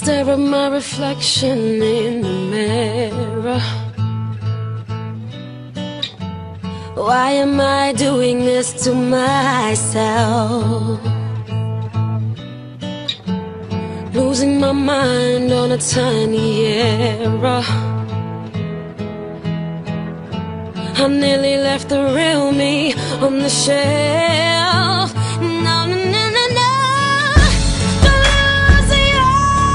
stare at my reflection in the mirror. Why am I doing this to myself? Losing my mind on a tiny error. I nearly left the real me on the shelf. No, no, no, no, no. Losing you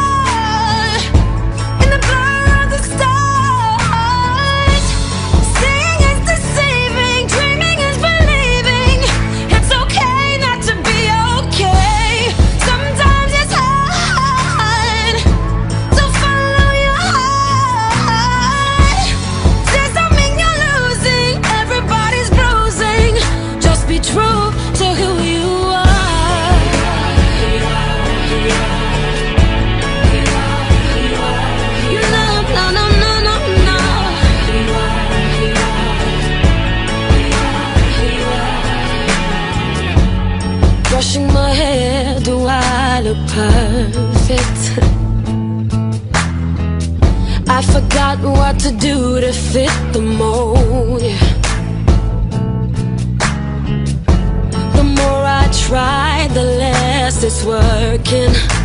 in the blur of the stars. Seeing is deceiving, dreaming is believing. It's okay not to be okay. Sometimes it's hard to follow your heart. Say something you're losing, everybody's bruising. Just be true to who you are. No, no, no, no, no, no. Brushing my hair, do I look perfect? I forgot what to do to fit the mold, yeah. The more I try, the less it's working.